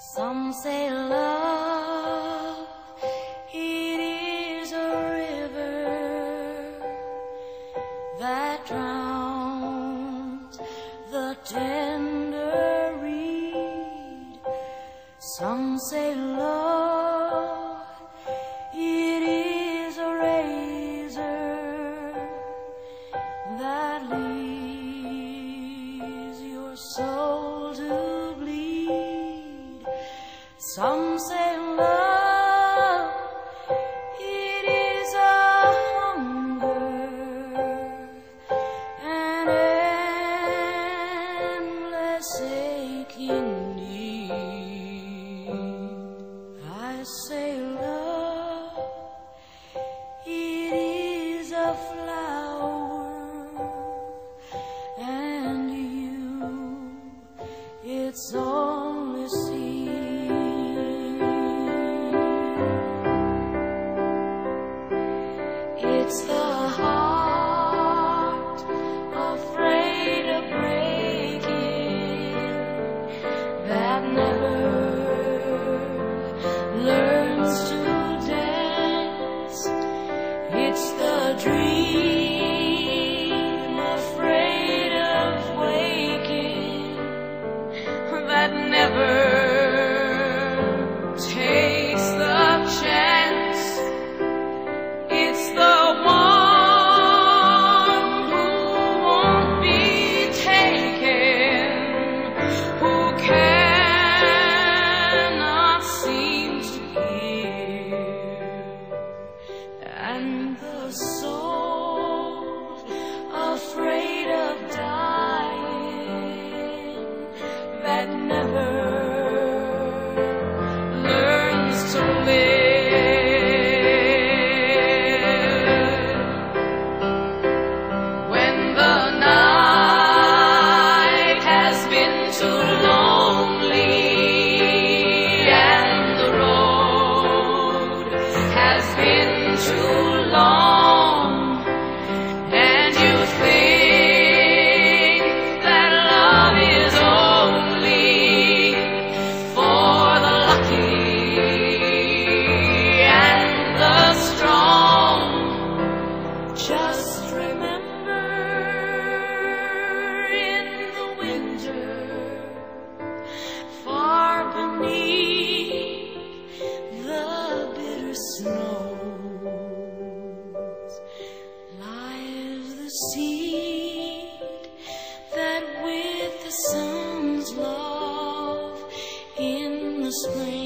Some say love, it is a river that drowns the tender reed. Some say love, it is a razor that leaves your soul to bleed. Some say love, it is a hunger, an endless aching need. I say love, it is a flower, and you, it's only seed. It's the heart afraid of breaking that never learns to dance. It's the dream afraid of waking that never takes the chance. It's the one who won't be taken, who cannot seem to hear, and the soul afraid of dying that never learns to live. When the night has been too lonely and the road has been too long, and you think that love is only for the lucky and the strong, just remember, in the winter, far beneath the bitter snows, lies the seed that with the sun's love in the spring